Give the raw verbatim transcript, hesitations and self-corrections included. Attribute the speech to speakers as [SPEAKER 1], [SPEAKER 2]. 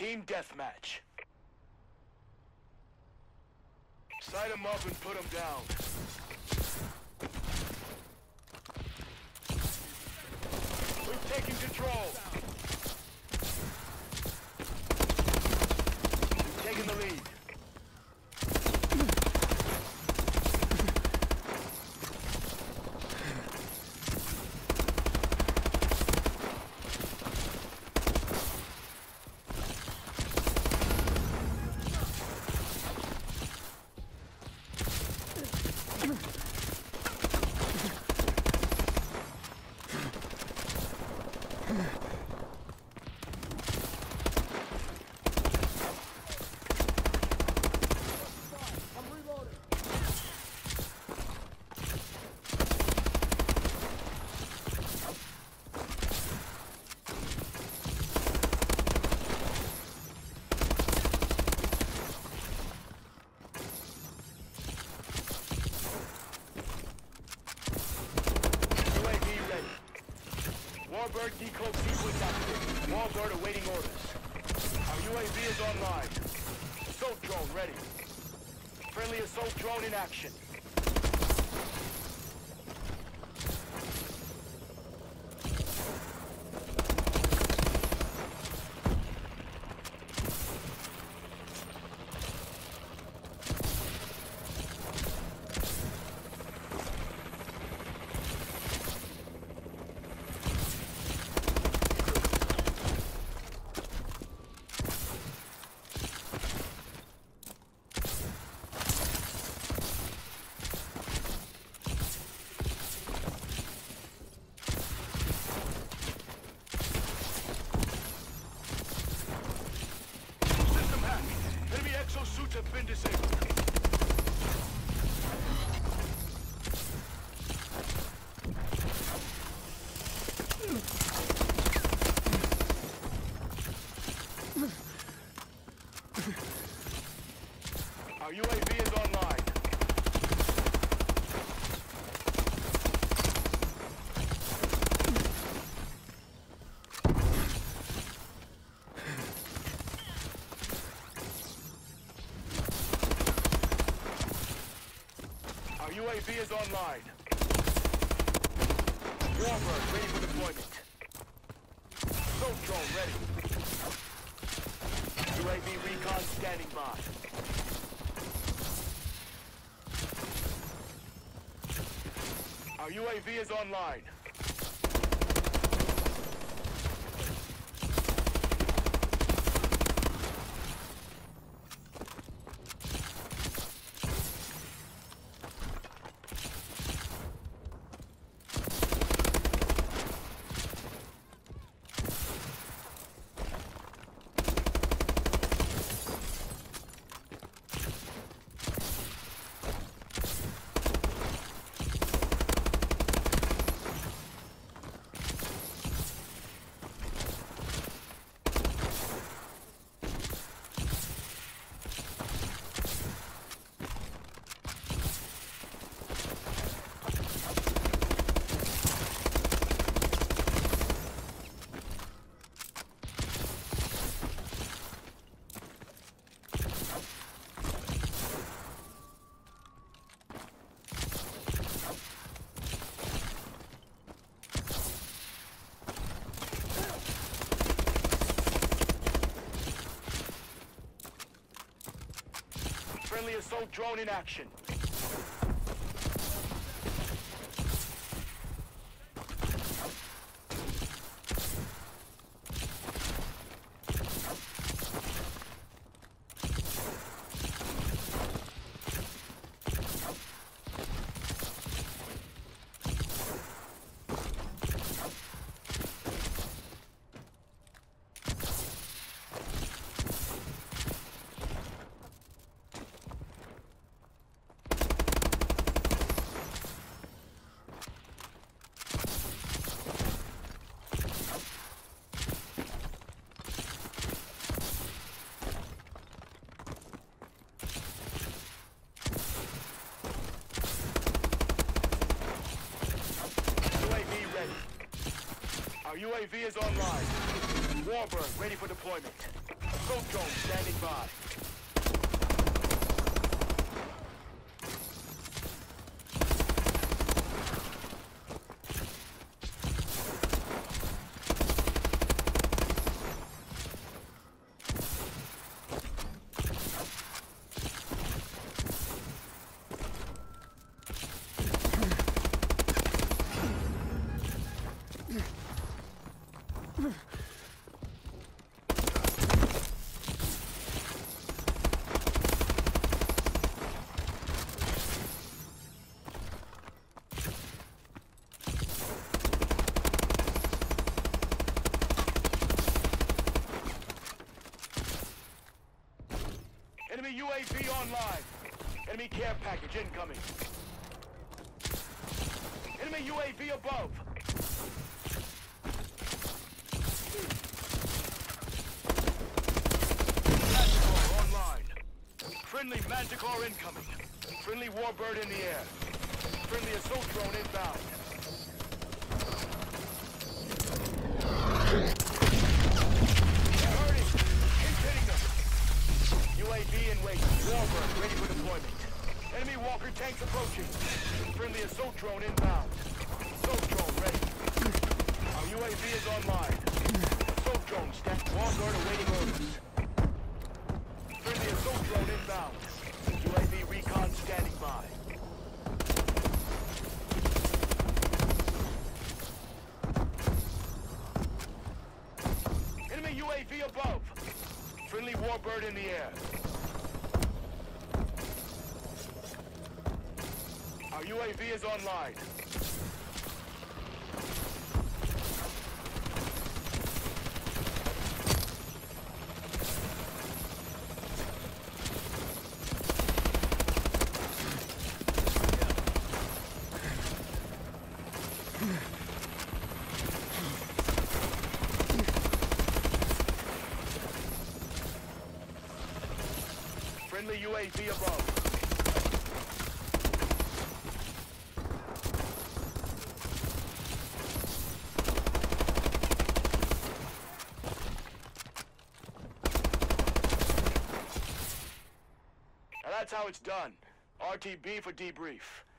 [SPEAKER 1] Team deathmatch. Sight them up and put them down. We've taken control. We've taken the lead. Warbird decloak sequence active. Warbird awaiting orders. Our U A V is online. Assault drone ready. Friendly assault drone in action. Exosuits have been disabled. Our U A V is online. U A V is online. Warbird ready for deployment. Assault drone ready. U A V recon standing by. Our U A V is online. Friendly assault drone in action. Our U A V is online. Warbird ready for deployment. assault drone standing by. Enemy U A V online. Enemy care package incoming. Enemy U A V above. Manticore online. Friendly Manticore incoming. Friendly Warbird in the air. Friendly assault drone inbound. U A V in wait. Warbird ready for deployment. Enemy Walker tanks approaching. Friendly assault drone inbound. Assault drone ready. Our U A V is online. Assault drone stacked. Warbird awaiting orders. Friendly assault drone inbound. U A V recon standing by. Enemy U A V above. Friendly Warbird in the air. Our U A V is online. Friendly U A V above. Now that's how it's done. R T B for debrief.